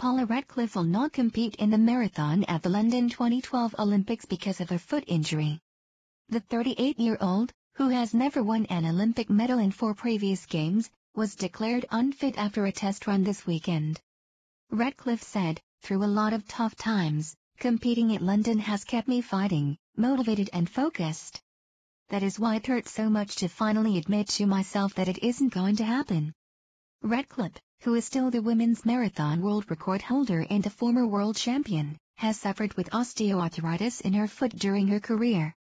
Paula Radcliffe will not compete in the marathon at the London 2012 Olympics because of a foot injury. The 38-year-old, who has never won an Olympic medal in 4 previous games, was declared unfit after a test run this weekend. Radcliffe said, "Through a lot of tough times, competing at London has kept me fighting, motivated and focused. That is why it hurts so much to finally admit to myself that it isn't going to happen." Radcliffe, who is still the women's marathon world record holder and a former world champion, has suffered with osteoarthritis in her foot during her career.